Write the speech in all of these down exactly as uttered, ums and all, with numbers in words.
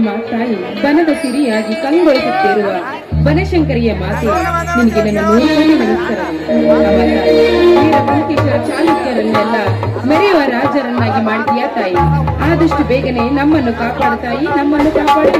ಅಮ್ಮ ತಾಯಿ ಬನದ ಸಿರಿಯಾಗಿ ಕಂಗೊಳಿಸುತ್ತಿರುವ ಬನಶಂಕರಿಯ ಮಾತೆ ನಿನಗೆ ನನ್ನ ನೂರನೇ ನಮಸ್ಕಾರಗಳು. ಅಮ್ಮ ತಾಯಿ ವೀರಬಂಕೇಶ್ವರ ಚಾಲುಕ್ಯರನ್ನೆಲ್ಲ ಮೆರೆಯುವ ರಾಜರನ್ನಾಗಿ ಮಾಡಿದೀಯಾ ತಾಯಿ. ಆದಷ್ಟು ಬೇಗನೆ ನಮ್ಮನ್ನು ಕಾಪಾಡು ತಾಯಿ, ನಮ್ಮನ್ನು ಕಾಪಾಡು.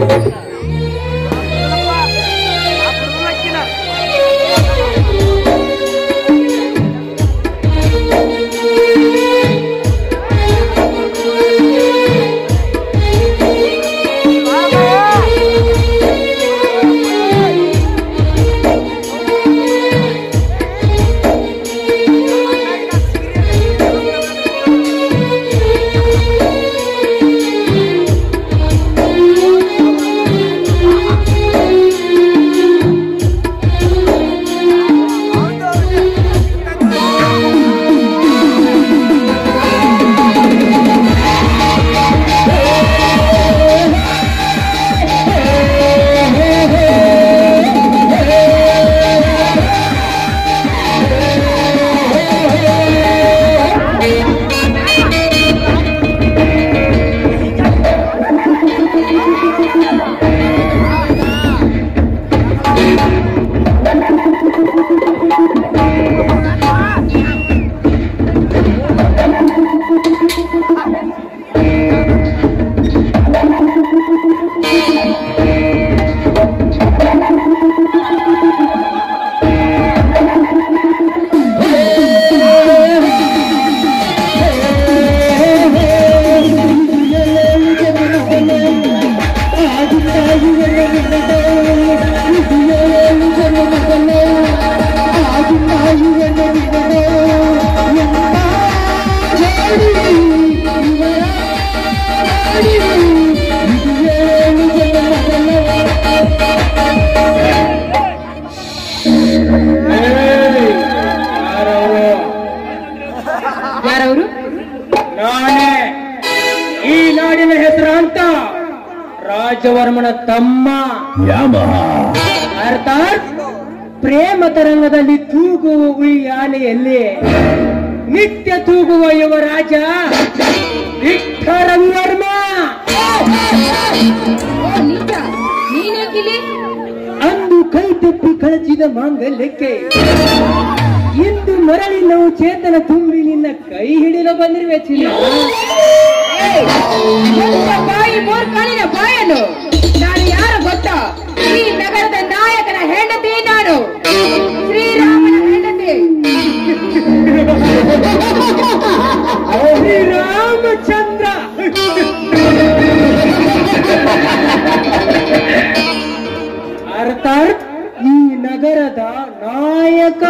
ಯಾರವರು? ನಾನೇ ಈ ನಾಡಿನ ಹೆಸರಾಂತ ರಾಜವರ್ಮನ ತಮ್ಮ ಯಾಮ. ಅರ್ಥಾತ್ ಪ್ರೇಮ ತರಂಗದಲ್ಲಿ ತೂಗುವ ಉಯ್ಯಾಲೆಯಲ್ಲಿ ನಿತ್ಯ ತೂಗುವ ಯುವರಾಜ ರವಿವರ್ಮ. ಅಂದು ಕೈ ತಪ್ಪಿ ಕಳಚಿದ ಮಾಂಗಲ್ಯಕ್ಕೆ ಇಂದು ಮರಳಿ ನಾವು ಚೇತನ ತುಂಬಿ ನಿನ್ನ ಕೈ ಹಿಡಿದು ಬಂದಿರುವೆ ಚಿನ್ನ. ಬಾಯಿ ಮೂರ್ಖನಿನ ಬಾಯನು ನಾನು ಯಾರು ಗೊತ್ತಾ? ಈ ನಗರದ ನಾಯಕನ ಹೆಂಡತಿ ನಾನು, ಶ್ರೀರಾಮನ ಹೆಂಡತಿ. ಶ್ರೀರಾಮಚಂದ್ರ. ಅರ್ಥಾತ್ ಈ ನಗರದ ನಾಯಕ.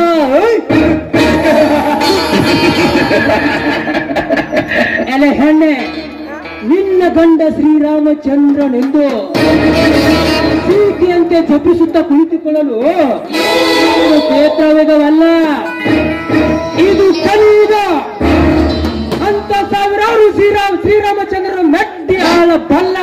ಎಲೆ ಹೆಣ್ಣೆ, ನಿನ್ನ ಗಂಡ ಶ್ರೀರಾಮಚಂದ್ರನೆಂದು ಸೀತೆಯಂತೆ ಜಪಿಸುತ್ತಾ ಕುಳಿತುಕೊಳ್ಳಲು ಇದು ಕ್ಷೇತ್ರವೇಗವಲ್ಲ, ಇದು ಕಲಿಯುಗ. ಅಂತ ಸಾವಿರಾರು ಶ್ರೀರಾಮ ಶ್ರೀರಾಮಚಂದ್ರನ ಮೆಟ್ಟಿ ಆಳ ಬಲ್ಲ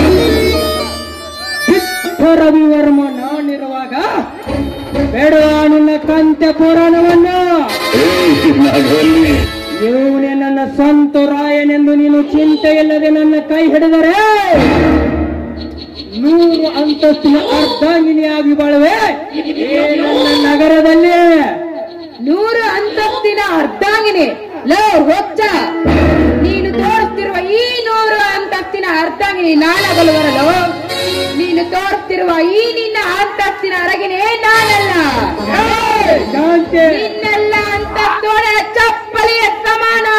ರವಿವರ್ಮ ನಾನಿರುವಾಗ ಬೇಡವಾ ನಿನ್ನ ಕಂತೆ ಪುರಾಣವನ್ನು. ಇವನೇ ನನ್ನ ಸ್ವಂತ ರಾಯನೆಂದು ನೀನು ಚಿಂತೆ ಇಲ್ಲದೆ ನನ್ನ ಕೈ ಹಿಡಿದರೆ ನೂರು ಅಂತಸ್ತಿನ ಅರ್ಧಾಂಗಿನಿಯಾಗಿ ಬಾಳುವೆ ನನ್ನ ನಗರದಲ್ಲಿ. ನೂರು ಅಂತಸ್ತಿನ ಅರ್ಧಾಂಗಿನಿ? ಲೋ ಹೊಚ್ಚ, ನೀನು ತೋರಿಸ್ತಿರುವ ಈ ನೂರು ಅಂತಸ್ತಿನ ಅರ್ಧಾಂಗಿನಿ ನಾನಾಗಲು ಬರಲು? ನೀನು ತೋರಿಸ್ತಿರುವ ಈ ನಿನ್ನ ಅಂತಸ್ತಿನ ಅರಗಿನೇ ನಾನಲ್ಲ. ನಿನ್ನೆಲ್ಲ ಅಂತಸ್ತೋಡ ಚಪ್ಪಲಿಯ ಸಮಾನ.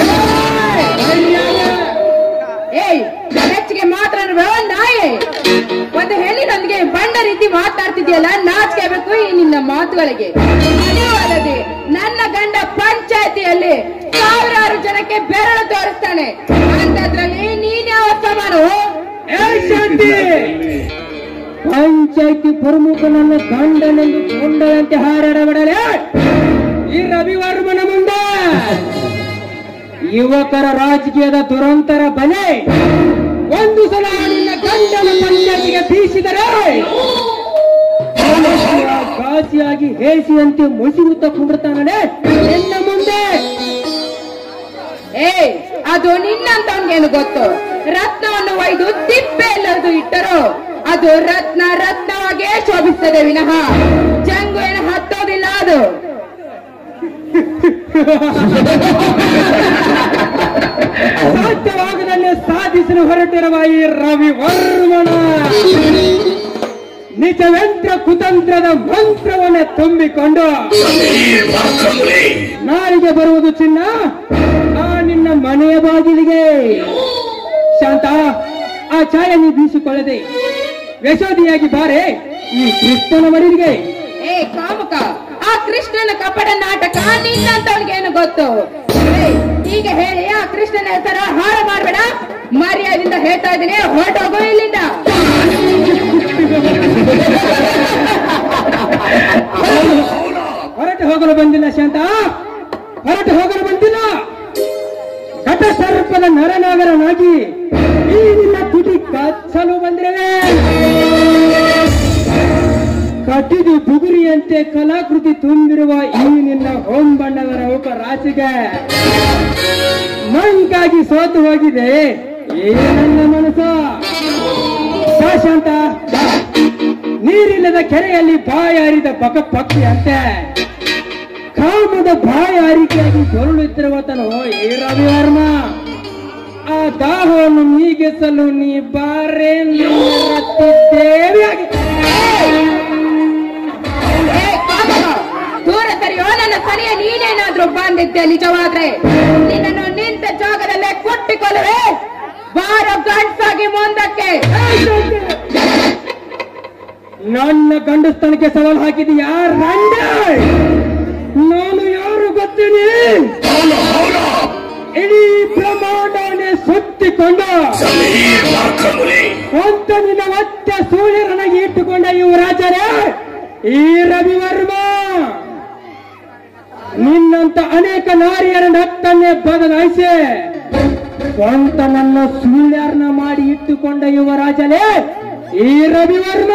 ಏಯ್, ಹೆಚ್ಚಿಗೆ ಮಾತಾಡುವ ನಾಯೇ. ಒಂದು ಹೆಣ್ಣಿನೊಂದಿಗೆ ಬಂಡ ರೀತಿ ಮಾತಾಡ್ತಿದ್ಯಲ್ಲ, ನಾಚಿಕೆ ಬೇಕು ಈ ನಿನ್ನ ಮಾತುಗಳಿಗೆ. ಅಲ್ಲದೆ ನನ್ನ ಗಂಡ ಪಂಚಾಯತಿಯಲ್ಲಿ ಸಾವಿರಾರು ಜನಕ್ಕೆ ಬೆರಳು ತೋರಿಸ್ತಾನೆ, ಅಂತದ್ರಲ್ಲಿ ನೀನ್ಯಾವ ಸಮಾನ? ಪಂಚಾಯತಿ ಪ್ರಮುಖ ನನ್ನ ಗಂಡನೆಂದು ಕೊಂಡಂತೆ ಹಾರಾಡಬಡಲೆ ಈ ರವಿವರ್ಮನ ಮುಂದೆ. ಯುವಕರ ರಾಜಕೀಯದ ದುರಂತರ ಬಲೆ ಒಂದು ಸಲ ನಿನ್ನ ಗಂಡನ ಪಂಚಾಯತಿಗೆ ಬೀಸಿದರೆ ಗಾಸಿಯಾಗಿ ಹೇಸಿಯಂತೆ ಮುಸಿಗುತ್ತ ಕುಂಡಿರ್ತಾನೆ ನಿನ್ನ ಮುಂದೆ. ಏ, ಅದು ನಿನ್ನಂತವನ್ಗೇನು ಗೊತ್ತು? ರತ್ನವನ್ನು ಒಯ್ದು ತಿಪ್ಪೆ ಎಲ್ಲದು ಇಟ್ಟರು ಅದು ರತ್ನ ರತ್ನವಾಗೇ ಶೋಭಿಸ್ತದೆ ವಿನಃ ಜಂಗು ಏನು ಹತ್ತೋದಿಲ್ಲ ಅದು. ಸಾಧ್ಯವಾಗದಲ್ಲೇ ಸಾಧಿಸಲು ಹೊರಟಿರುವ ಈ ರವಿವರ್ಮನ ನಿಜವೆಂತ್ರ ಕುತಂತ್ರದ ಮಂತ್ರವನ್ನೇ ತುಂಬಿಕೊಂಡು ನಾರಿಗೆ ಬರುವುದು ಚಿನ್ನ ಆ ನಿನ್ನ ಮನೆಯ ಬಾಗಿಲಿಗೆ. ಶಾಂತ, ಆ ಛಾಯೆಯನ್ನು ಬೀಸಿಕೊಳ್ಳದೆ ಯಶೋದಿಯಾಗಿ ಬಾರೆ ಈ ಕೃಷ್ಣನ ಮಡಿಗೆ. ಏ ಕಾಮುಕ, ಆ ಕೃಷ್ಣನ ಕಪಟ ನಾಟಕ ನಿನ್ನಂತವಳಿಗೆ ಏನು ಗೊತ್ತು? ಈಗ ಹೇಳಿ ಆ ಕೃಷ್ಣನ ಹೆಸರ ಹಾಳ ಮಾಡಬೇಡ, ಮರ್ಯಾದಿಂದ ಹೇಳ್ತಾ ಇದ್ದೀನಿ, ಹೊರಟೋಗೋ ಇಲ್ಲಿಂದ. ಹೊರಟು ಹೋಗಲು ಬಂದಿಲ್ಲ ಶಾಂತ, ಹೊರಟು ಹೋಗಲು ಬಂದಿಲ್ಲ. ಘಟ ಸರ್ಪದ ನರನಾಗರನಾಗಿ ಈ ನಿನ್ನ ತುಟಿ ಕಚ್ಚಲು ಬಂದಿರವೆ. ಕಟ್ಟಿದು ಬುಗುರಿಯಂತೆ ಕಲಾಕೃತಿ ತುಂಬಿರುವ ಈ ನಿನ್ನ ಹೊಂಬಣ್ಣದ ರೌಕ ರಾಶಿಗೆ ಮಂಕಾಗಿ ಸೋತು ಹೋಗಿದೆ ಈ ನನ್ನ ಮನಸ್ಸು. ಶಾಂತ, ನೀರಿಲ್ಲದ ಕೆರೆಯಲ್ಲಿ ಬಾಯಾರಿದ ಬಕ ಪಕ್ಷಿ ಅಂತೆ ಕಾಮದ ಬಾಯಾರಿಕೆಯಾಗಿ ಕೊರಳುತ್ತಿರುವತನು ಈ ರವಿವರ್ಮ. ಆ ದಾಹವನ್ನು ನೀಗಿಸಲು ನೀ ಬಾರೆ ದೇವಿಯಾಗಿ. ದೂರ ಸರಿಯೋ, ನನ್ನ ಸರಿಯ ನೀನೇನಾದ್ರೂ ಬಂದಿದ್ದೆ ನಿಜವಾದ್ರೆ ನಿನ್ನನ್ನು ನಿಂತ ಜಾಗದಲ್ಲೇ ಕೊಟ್ಟಿಕೊಳ್ಳುವೆ. ಬಾರ ಗಂಡ್ಸಾಗಿ ಮುಂದಕ್ಕೆ. ನನ್ನ ಗಂಡಸ್ತನಕ್ಕೆ ಸವಾಲು ಹಾಕಿದೀಯಾ ರಂಡ? ನಾನು ಯಾರು ಗೊತ್ತೀನಿ? ಇಡೀ ಬ್ರಹ್ಮಾಂಡವನ್ನೇ ಸುತ್ತಿಕೊಂಡ ಸ್ವಂತ ನಿನ್ನ ಮತ್ತೆ ಸೂರ್ಯರನಾಗಿ ಇಟ್ಟುಕೊಂಡ ಯುವರಾಜರೇ ಈ ರವಿವರ್ಮ. ನಿನ್ನಂತ ಅನೇಕ ನಾರಿಯರ ನತ್ತನ್ನೇ ಬದಲಾಯಿಸಿ ಸ್ವಂತ ನನ್ನ ಸೂಳ್ಯರ್ನ ಮಾಡಿ ಇಟ್ಟುಕೊಂಡ ಯುವರಾಜನೇ ಈ ರವಿವರ್ಮ.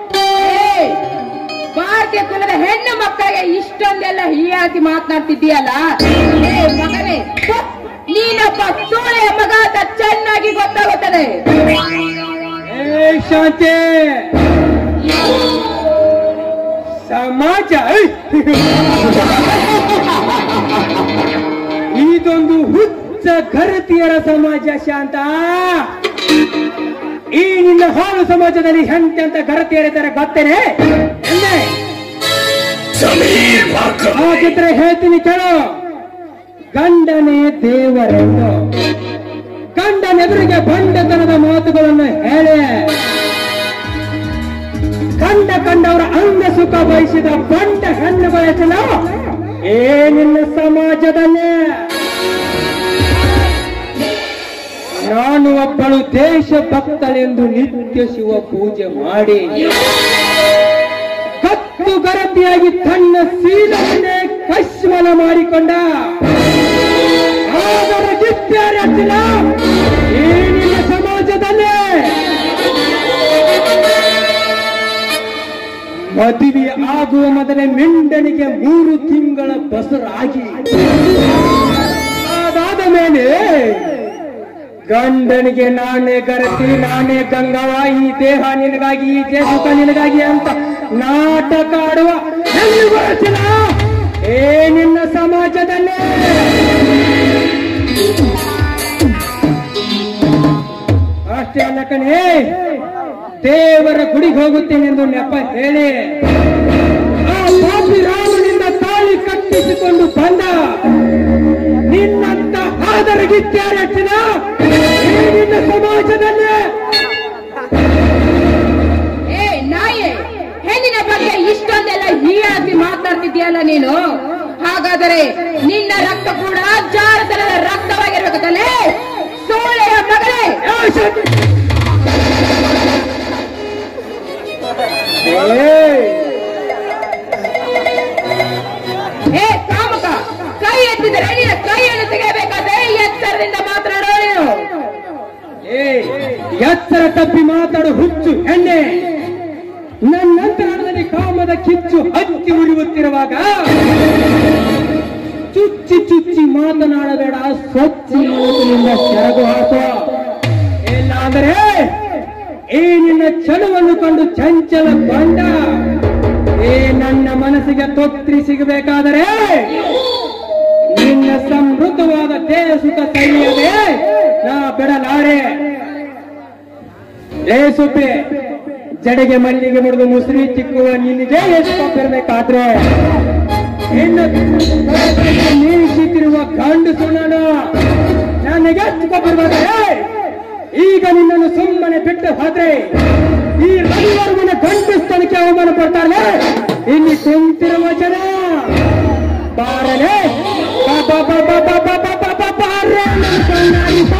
ಭಾರತೀಯ ಕುಲದ ಹೆಣ್ಣು ಮಕ್ಕಳಿಗೆ ಇಷ್ಟೊಂದೆಲ್ಲ ಹೀಯಾಗಿ ಮಾತನಾಡ್ತಿದ್ದೀಯಲ್ಲ. ಏ ಮಗನೇ, ನೀನೊಬ್ಬ ಸೂಳೆಯ ಮಗ ಅಂತ ಚೆನ್ನಾಗಿ ಗೊತ್ತಾಗುತ್ತದೆ. ಏ ಶಾಂತಿ, ಸಮಾಜ ಇದೊಂದು ಹುಚ್ಚ ಘರತಿಯರ ಸಮಾಜ ಶಾಂತ. ಈ ನಿನ್ನ ಹಾಲು ಸಮಾಜದಲ್ಲಿ ಎಂತೆಂತ ಘರತಿಯರಿದ್ದಾರೆ ಗೊತ್ತೇನೆ? ಹಾಗಿದ್ರೆ ಹೇಳ್ತೀನಿ ಕೇಳು. ಗಂಡನೇ ದೇವರೆಂದು ಗಂಡನೆದುರಿಗೆ ಬಂಡತನದ ಮಾತುಗಳನ್ನು ಹೇಳಿ ಕಂಡ ಕಂಡವರ ಅಂಗ ಸುಖ ಬಯಸಿದ ಬಂಡ ಹೆಣ್ಣುಗಳ ಜನ ಏ ನಿನ್ನ ಸಮಾಜದಲ್ಲೇ. ನಾನು ಒಬ್ಬಳು ದೇಶ ಭಕ್ತಳೆಂದು ನಿತ್ಯ ಶಿವ ಪೂಜೆ ಮಾಡಿ ಕತ್ತು ಗರತಿಯಾಗಿ ತನ್ನ ಸೀಲವನ್ನೇ ಕಶ್ಮಲ ಮಾಡಿಕೊಂಡ ಅದರ ಗಿತ್ಯಾರತ್ತಿನ ಈ ನಿನ್ನ ಸಮಾಜದಲ್ಲೇ ಮದುವೆ ಆಗುವ ಮೊದಲೇ ಮಿಂಡನಿಗೆ ಮೂರು ತಿಂಗಳ ಬಸರಾಗಿ ಅದಾದ ಮೇಲೆ ಗಂಡನಿಗೆ ನಾನೇ ಗರತಿ, ನಾನೇ ಗಂಗವ, ಈ ದೇಹ ನಿನಗಾಗಿ, ಈ ದೇಶ ನಿನಗಾಗಿ ಅಂತ ನಾಟಕ ಆಡುವ ಏ ನಿನ್ನ ಸಮಾಜದಲ್ಲೇ. ಅಷ್ಟೇ ಅಲ್ಲ ಕಣೇ, ದೇವರ ಗುಡಿಗೆ ಹೋಗುತ್ತೇನೆ ಎಂದು ನೆಪ ಹೇಳಿ ಆ ಪಾಪಿ ರಾಮನಿಂದ ತಾಳಿ ಕಟ್ಟಿಸಿಕೊಂಡು ಬಂದ ನಿನ್ನಂತ ಆದರಗಿತ್ಯಾರಟ್ಟಿನ ನಿನ್ನ ಸಮಾಜದಲ್ಲೇ. ಏ ನಾಯೇ, ಹೆಣ್ಣಿನ ಬಗ್ಗೆ ಇಷ್ಟೊಂದೆಲ್ಲ ಹೀಯಾಗಿ ಮಾತಾಡ್ತಿದ್ಯಲ್ಲ ನೀನು. ಹಾಗಾದರೆ ನಿನ್ನ ರಕ್ತ ಕೂಡ ಜಾರತನದ ರಕ್ತವಾಗಿರ್ಬೇಕಲ್ಲೇ ಸೋಳೆಯ ಮಗಳೇ. ಏ ಕಾಮಕ, ಕೈ ಎತ್ತಿದರೆ ನಿನ್ನ ಕೈಯನ್ನು ತೆಗೆಯಬೇಕಾದ್ರೆ ಎಚ್ಚರದಿಂದ ಮಾತನಾಡೋ ನೀನು. ಏ ಎಚ್ಚರ ತಪ್ಪಿ ಮಾತಾಡು ಹುಚ್ಚು ಹೆಣ್ಣೆ. ನನ್ನಂತರದಲ್ಲಿ ಕಾಮದ ಕಿಚ್ಚು ಹಚ್ಚಿ ಉರಿಯುತ್ತಿರುವಾಗ ಚುಚ್ಚಿ ಚುಚ್ಚಿ ಮಾತನಾಡಬೇಡ, ಸ್ವಚ್ಛ ಮಾತಿನಿಂದ ಸೆರಗು ಹಾಕೋ. ಈ ನಿನ್ನ ಚಲುವನ್ನು ಕಂಡು ಚಂಚಲಗೊಂಡ ಈ ನನ್ನ ಮನಸ್ಸಿಗೆ ತೊಕ್ರಿ ಸಿಗಬೇಕಾದರೆ ನಿನ್ನ ಸಮೃದ್ಧವಾದ ದೇಹ ಸುಖ ಸೈನ್ಯವೇ ನಾ ಬಿಡಲಾರೆ. ಏ ಸುಬ್ಬೆ, ಜಡೆಗೆ ಮಲ್ಲಿಗೆ ಮುಡಿದು ಮುಸುರಿ ಚಿಕ್ಕುವ ನಿನಗೆ ಎಷ್ಟು ಕೊಪ್ಪಿರ್ಬೇಕಾದ್ರೆ ಇನ್ನು ನೀತಿರುವ ಗಂಡಸು ನಾನು ನನಗೆ ಎಷ್ಟು ಕೊಪ್ಪಿರ್ಬೇಕಾದ್ರೆ ಈಗ ನಿನ್ನನ್ನು ಸುಮ್ಮನೆ ಬಿಟ್ಟು ಹೋದ್ರೆ ಈ ರವಿವರ್ಮನ ಗಂಡಸ್ತನಕ್ಕೆ ಅವಮಾನ ಪಡ್ತಾರೆ. ಇಲ್ಲಿ ಕುಂತಿರುವ ಜನ ಬಾರಲೆ ಬಾರೆ